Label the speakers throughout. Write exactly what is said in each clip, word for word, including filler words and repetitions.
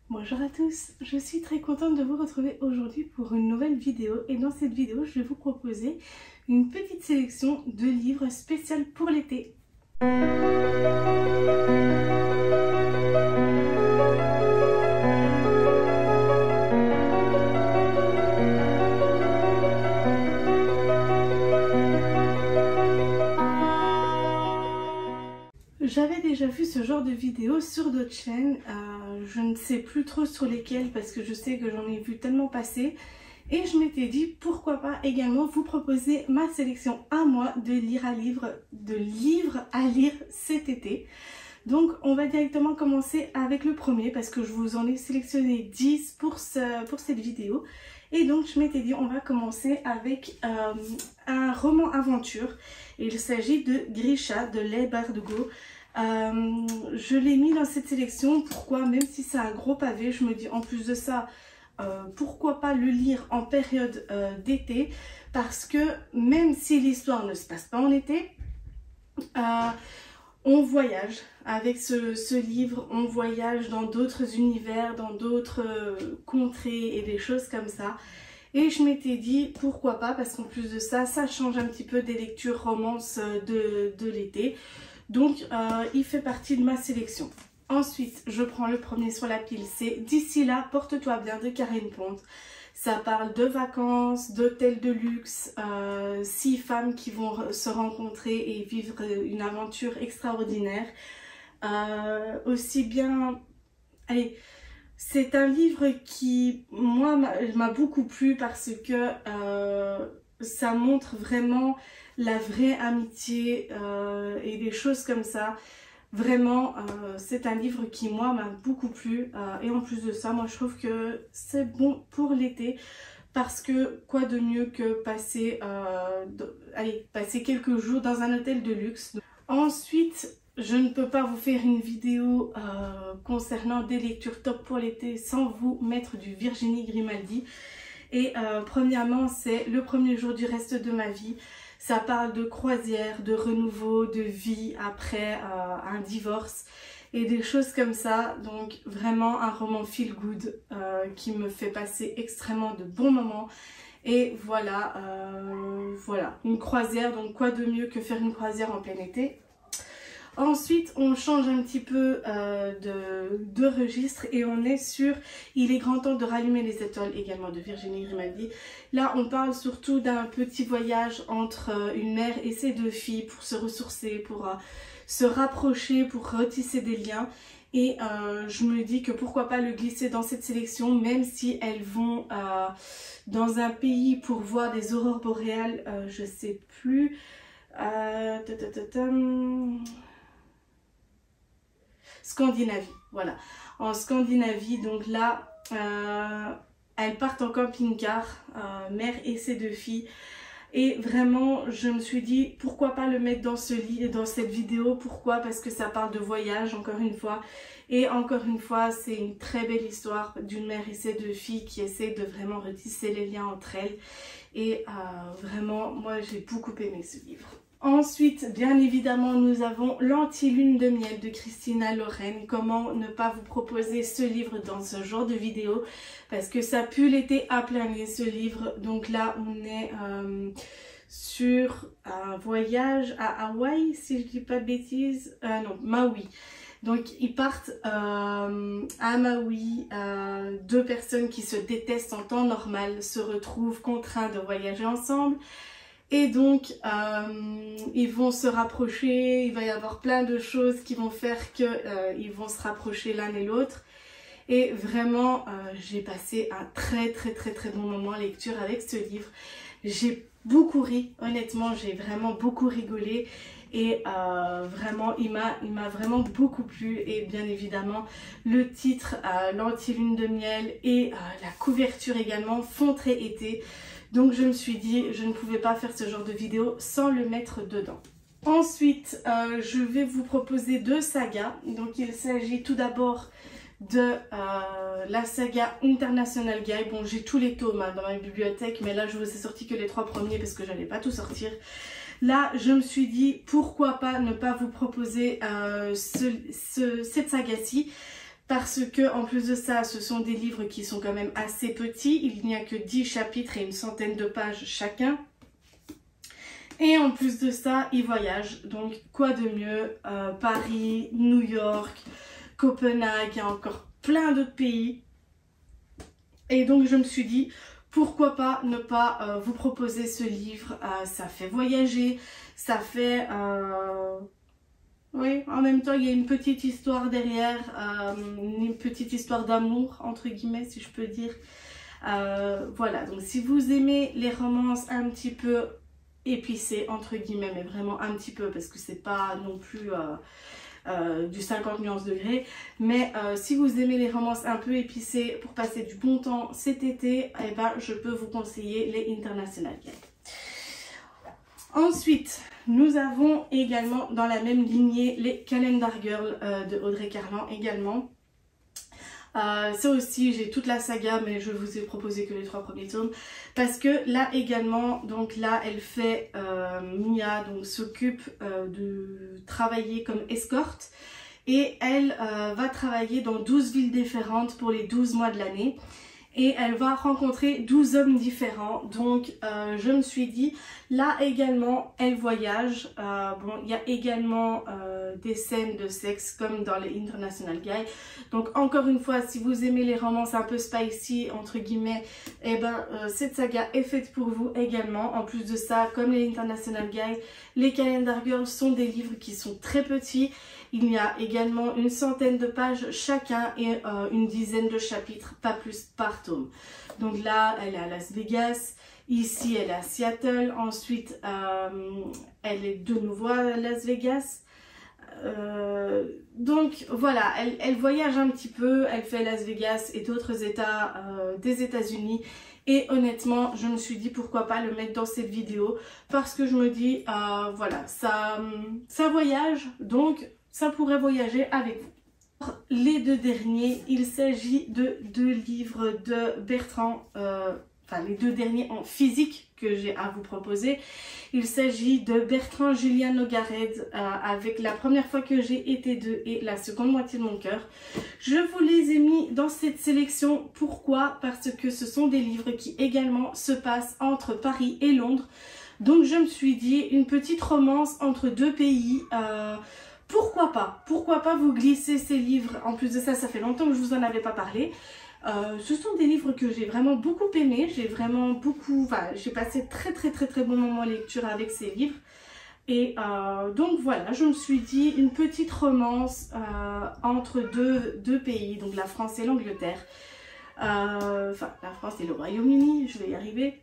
Speaker 1: Bonjour à tous, je suis très contente de vous retrouver aujourd'hui pour une nouvelle vidéo et dans cette vidéo je vais vous proposer une petite sélection de livres spéciaux pour l'été. J'avais déjà vu ce genre de vidéo sur d'autres chaînes, euh, je ne sais plus trop sur lesquelles parce que je sais que j'en ai vu tellement passer. Et je m'étais dit pourquoi pas également vous proposer ma sélection à moi de lire à livre, de livres à lire cet été. Donc on va directement commencer avec le premier parce que je vous en ai sélectionné dix pour, ce, pour cette vidéo. Et donc je m'étais dit on va commencer avec euh, un roman aventure. Il s'agit de Grisha de Leigh Bardugo. Euh, je l'ai mis dans cette sélection, pourquoi? Même si c'est un gros pavé, je me dis en plus de ça, euh, pourquoi pas le lire en période euh, d'été, parce que même si l'histoire ne se passe pas en été, euh, on voyage avec ce, ce livre, on voyage dans d'autres univers, dans d'autres euh, contrées et des choses comme ça. Et je m'étais dit pourquoi pas, parce qu'en plus de ça, ça change un petit peu des lectures romances de, de l'été. Donc euh, il fait partie de ma sélection. Ensuite, je prends le premier sur la pile, c'est D'ici là, porte-toi bien de Karine Ponte. Ça parle de vacances, d'hôtels de luxe, euh, six femmes qui vont se rencontrer et vivre une aventure extraordinaire. Euh, aussi bien, allez, c'est un livre qui, moi, m'a beaucoup plu parce que euh, ça montre vraiment la vraie amitié euh, et des choses comme ça. Vraiment, euh, c'est un livre qui, moi, m'a beaucoup plu. Euh, et en plus de ça, moi, je trouve que c'est bon pour l'été. Parce que quoi de mieux que passer, euh, de, allez, passer quelques jours dans un hôtel de luxe. Ensuite, je ne peux pas vous faire une vidéo euh, concernant des lectures top pour l'été sans vous mettre du Virginie Grimaldi. Et euh, premièrement, c'est Le premier jour du reste de ma vie. Ça parle de croisière, de renouveau, de vie après euh, un divorce et des choses comme ça. Donc vraiment un roman feel good euh, qui me fait passer extrêmement de bons moments. Et voilà, euh, voilà, une croisière. Donc quoi de mieux que faire une croisière en plein été? Ensuite, on change un petit peu euh, de, de registre et on est sur Il est grand temps de rallumer les étoiles, également de Virginie Grimaldi. Là, on parle surtout d'un petit voyage entre euh, une mère et ses deux filles pour se ressourcer, pour euh, se rapprocher, pour retisser des liens. Et euh, je me dis que pourquoi pas le glisser dans cette sélection, même si elles vont euh, dans un pays pour voir des aurores boréales, euh, je sais plus... Euh, Scandinavie, voilà, en Scandinavie. Donc là, euh, elles partent en camping-car, euh, mère et ses deux filles. Et vraiment, je me suis dit, pourquoi pas le mettre dans, ce lit, dans cette vidéo? Pourquoi? Parce que ça parle de voyage, encore une fois. Et encore une fois, c'est une très belle histoire d'une mère et ses deux filles qui essaient de vraiment retisser les liens entre elles. Et euh, vraiment, moi, j'ai beaucoup aimé ce livre. Ensuite, bien évidemment, nous avons L'Anti-Lune de miel de Christina Lauren. Comment ne pas vous proposer ce livre dans ce genre de vidéo? Parce que ça pue l'été à plein nez, ce livre. Donc là, on est euh, sur un voyage à Hawaï, si je dis pas de bêtises. Euh, non, Maui. Donc ils partent euh, à Maui, euh, deux personnes qui se détestent en temps normal se retrouvent contraintes de voyager ensemble. Et donc, euh, ils vont se rapprocher, il va y avoir plein de choses qui vont faire qu'ils euh, vont se rapprocher l'un et l'autre. Et vraiment, euh, j'ai passé un très très très très bon moment en lecture avec ce livre. J'ai beaucoup ri, honnêtement, j'ai vraiment beaucoup rigolé. Et euh, vraiment, il m'a vraiment beaucoup plu. Et bien évidemment, le titre, euh, L'Anti-Lune de miel et euh, la couverture également font très été. Donc je me suis dit, je ne pouvais pas faire ce genre de vidéo sans le mettre dedans. Ensuite, euh, je vais vous proposer deux sagas. Donc il s'agit tout d'abord de euh, la saga International Guy. Bon, j'ai tous les tomes hein, dans ma bibliothèque, mais là je vous ai sorti que les trois premiers parce que j'allais pas tout sortir. Là, je me suis dit, pourquoi pas ne pas vous proposer euh, ce, ce, cette saga-ci, parce que en plus de ça, ce sont des livres qui sont quand même assez petits. Il n'y a que dix chapitres et une centaine de pages chacun. Et en plus de ça, ils voyagent. Donc quoi de mieux, euh, Paris, New York, Copenhague, il y a encore plein d'autres pays. Et donc je me suis dit, pourquoi pas ne pas euh, vous proposer ce livre. euh, Ça fait voyager, ça fait... Euh... Oui, en même temps, il y a une petite histoire derrière, euh, une petite histoire d'amour, entre guillemets, si je peux dire. Euh, voilà, donc si vous aimez les romances un petit peu épicées, entre guillemets, mais vraiment un petit peu, parce que c'est pas non plus euh, euh, du cinquante nuances degrés, mais euh, si vous aimez les romances un peu épicées pour passer du bon temps cet été, eh ben, je peux vous conseiller les International Gay. Ensuite, nous avons également dans la même lignée les Calendar Girls euh, de Audrey Carlan également. Euh, ça aussi, j'ai toute la saga, mais je vous ai proposé que les trois premiers tomes. Parce que là également, donc là, elle fait, euh, Mia donc s'occupe euh, de travailler comme escorte. Et elle euh, va travailler dans douze villes différentes pour les douze mois de l'année. Et elle va rencontrer douze hommes différents. Donc euh, je me suis dit, là également, elle voyage. Euh, bon, il y a également euh, des scènes de sexe comme dans les International Guy. Donc encore une fois, si vous aimez les romances un peu spicy, entre guillemets, eh ben, euh, cette saga est faite pour vous également. En plus de ça, comme les International Guy, les Calendar Girls sont des livres qui sont très petits. Il y a également une centaine de pages chacun et euh, une dizaine de chapitres, pas plus par tome. Donc là, elle est à Las Vegas, ici elle est à Seattle, ensuite euh, elle est de nouveau à Las Vegas. Euh, donc voilà, elle, elle voyage un petit peu, elle fait Las Vegas et d'autres états euh, des États-Unis. Et honnêtement, je me suis dit pourquoi pas le mettre dans cette vidéo parce que je me dis, euh, voilà, ça, ça voyage, donc ça pourrait voyager avec vous. Les deux derniers, il s'agit de deux livres de Bertrand, euh, enfin les deux derniers en physique que j'ai à vous proposer. Il s'agit de Bertrand Julien Nogared euh, avec La première fois que j'ai été deux et La seconde moitié de mon cœur. Je vous les ai mis dans cette sélection. Pourquoi? Parce que ce sont des livres qui également se passent entre Paris et Londres. Donc je me suis dit, une petite romance entre deux pays... Euh, Pourquoi pas? Pourquoi pas vous glisser ces livres? En plus de ça, ça fait longtemps que je vous en avais pas parlé. Euh, ce sont des livres que j'ai vraiment beaucoup aimés. J'ai vraiment beaucoup... Enfin, j'ai passé très très très très bon moment lecture avec ces livres. Et euh, donc voilà, je me suis dit une petite romance euh, entre deux, deux pays, donc la France et l'Angleterre. Euh, enfin, la France et le Royaume-Uni, je vais y arriver.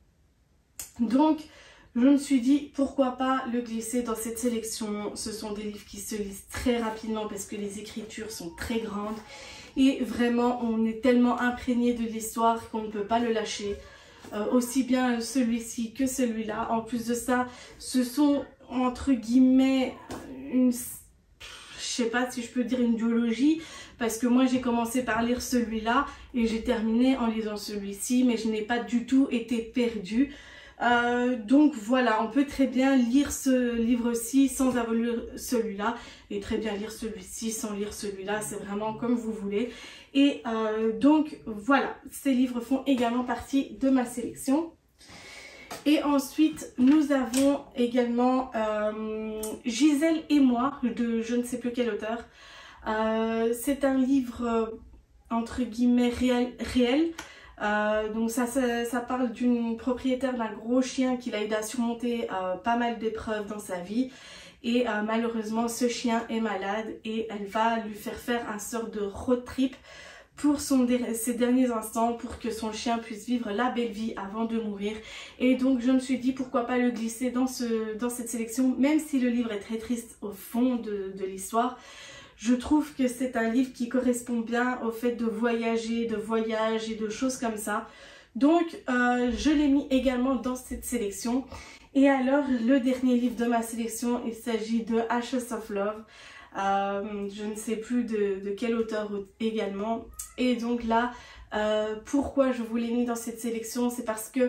Speaker 1: Donc... je me suis dit pourquoi pas le glisser dans cette sélection. Ce sont des livres qui se lisent très rapidement parce que les écritures sont très grandes. Et vraiment, on est tellement imprégné de l'histoire qu'on ne peut pas le lâcher. Euh, aussi bien celui-ci que celui-là. En plus de ça, ce sont entre guillemets une... je sais pas si je peux dire une duologie. Parce que moi j'ai commencé par lire celui-là et j'ai terminé en lisant celui-ci. Mais je n'ai pas du tout été perdue. Euh, donc voilà, on peut très bien lire ce livre-ci sans avoir lu celui-là et très bien lire celui-ci sans lire celui-là, c'est vraiment comme vous voulez. Et euh, donc voilà, ces livres font également partie de ma sélection. Et ensuite, nous avons également euh, Gisèle et moi, de je ne sais plus quel auteur. Euh, c'est un livre euh, entre guillemets réel, réel. Euh, donc ça, ça, ça parle d'une propriétaire d'un gros chien qui l'a aidé à surmonter euh, pas mal d'épreuves dans sa vie. Et euh, malheureusement, ce chien est malade et elle va lui faire faire un sort de road trip pour son, ses derniers instants, pour que son chien puisse vivre la belle vie avant de mourir. Et donc je me suis dit pourquoi pas le glisser dans, ce, dans cette sélection, même si le livre est très triste au fond de, de l'histoire. Je trouve que c'est un livre qui correspond bien au fait de voyager, de voyage et de choses comme ça. Donc, euh, je l'ai mis également dans cette sélection. Et alors, le dernier livre de ma sélection, il s'agit de Ashes of Love. Euh, je ne sais plus de, de quel auteur également. Et donc là, euh, pourquoi je vous l'ai mis dans cette sélection? C'est parce que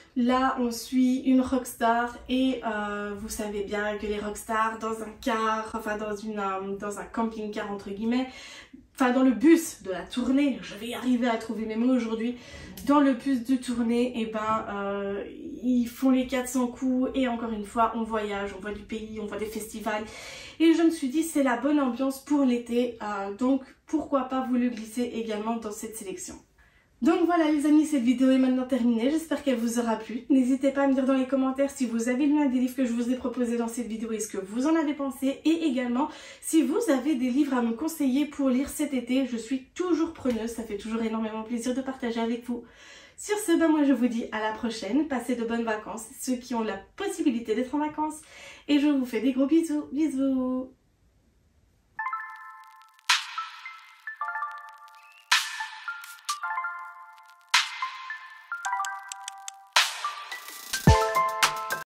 Speaker 1: Là, on suit une rockstar et euh, vous savez bien que les rockstars dans un car, enfin dans, une, euh, dans un camping-car entre guillemets, enfin dans le bus de la tournée, je vais y arriver à trouver mes mots aujourd'hui, dans le bus de tournée, et ben euh, ils font les quatre cents coups et encore une fois on voyage, on voit du pays, on voit des festivals et je me suis dit c'est la bonne ambiance pour l'été, euh, donc pourquoi pas vous le glisser également dans cette sélection. Donc voilà les amis, cette vidéo est maintenant terminée, j'espère qu'elle vous aura plu. N'hésitez pas à me dire dans les commentaires si vous avez lu un des livres que je vous ai proposé dans cette vidéo et ce que vous en avez pensé. Et également, si vous avez des livres à me conseiller pour lire cet été, je suis toujours preneuse, ça fait toujours énormément plaisir de partager avec vous. Sur ce, ben moi je vous dis à la prochaine, passez de bonnes vacances, ceux qui ont la possibilité d'être en vacances. Et je vous fais des gros bisous, bisous.